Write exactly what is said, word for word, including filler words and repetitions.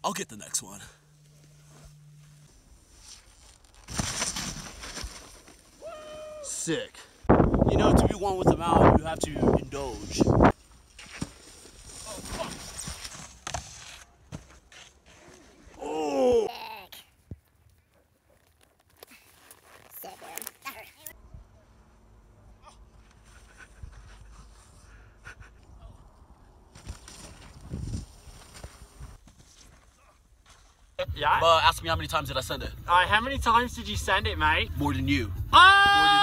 I'll get the next one. Sick. You know, to be one with the mountain, you have to indulge. Oh! Sick, dude. Yeah? But ask me how many times did I send it? Alright, how many times did you send it, mate? More than you. Oh!